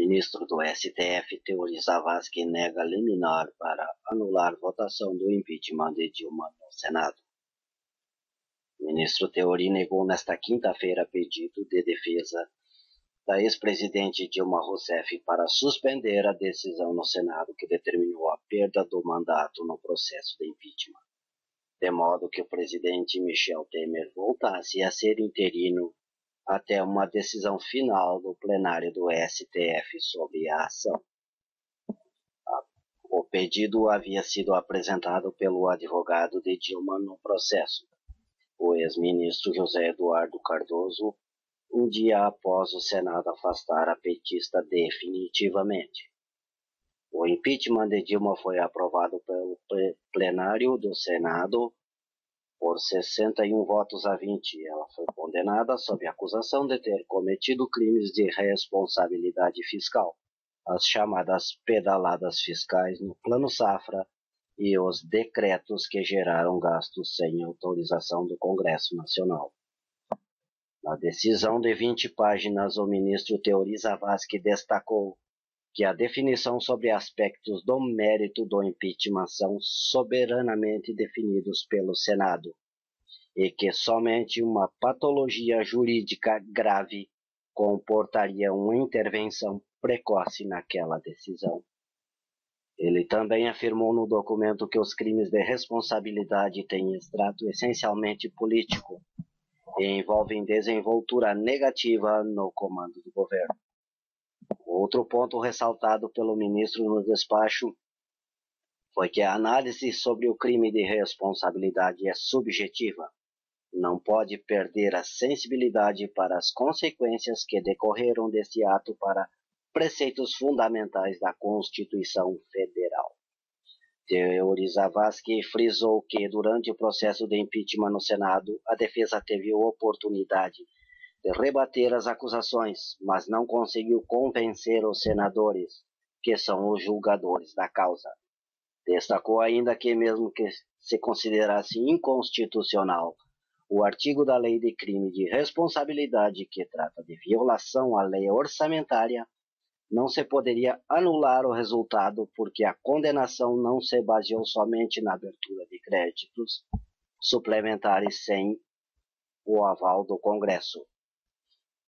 Ministro do STF Teori Zavascki nega liminar para anular votação do impeachment de Dilma no Senado. O ministro Teori negou nesta quinta-feira pedido de defesa da ex-presidente Dilma Rousseff para suspender a decisão no Senado que determinou a perda do mandato no processo de impeachment, de modo que o presidente Michel Temer voltasse a ser interino até uma decisão final do plenário do STF sobre a ação. O pedido havia sido apresentado pelo advogado de Dilma no processo, o ex-ministro José Eduardo Cardoso, um dia após o Senado afastar a petista definitivamente. O impeachment de Dilma foi aprovado pelo plenário do Senado por 61 votos a 20. Ela foi condenada sob acusação de ter cometido crimes de responsabilidade fiscal, as chamadas pedaladas fiscais no Plano Safra e os decretos que geraram gastos sem autorização do Congresso Nacional. Na decisão de 20 páginas, o ministro Teori Zavascki destacou que a definição sobre aspectos do mérito do impeachment são soberanamente definidos pelo Senado e que somente uma patologia jurídica grave comportaria uma intervenção precoce naquela decisão. Ele também afirmou no documento que os crimes de responsabilidade têm extrato essencialmente político e envolvem desenvoltura negativa no comando do governo. Outro ponto ressaltado pelo ministro no despacho foi que a análise sobre o crime de responsabilidade é subjetiva. Não pode perder a sensibilidade para as consequências que decorreram desse ato para preceitos fundamentais da Constituição Federal. Teori Zavascki frisou que, durante o processo de impeachment no Senado, a defesa teve a oportunidade de rebater as acusações, mas não conseguiu convencer os senadores, que são os julgadores da causa. Destacou ainda que, mesmo que se considerasse inconstitucional o artigo da Lei de Crime de Responsabilidade que trata de violação à lei orçamentária, não se poderia anular o resultado porque a condenação não se baseou somente na abertura de créditos suplementares sem o aval do Congresso,